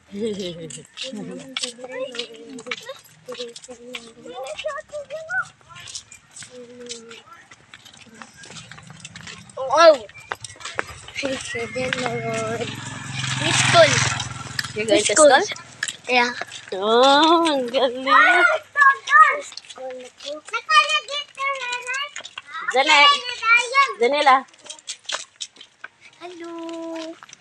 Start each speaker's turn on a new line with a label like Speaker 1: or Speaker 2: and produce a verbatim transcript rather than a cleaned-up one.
Speaker 1: Wow! Seven Lord. Miss School.
Speaker 2: You're going to
Speaker 1: School.
Speaker 2: school?
Speaker 1: Yeah.
Speaker 2: Oh, ang galing. Janela. Janela.
Speaker 1: Hello.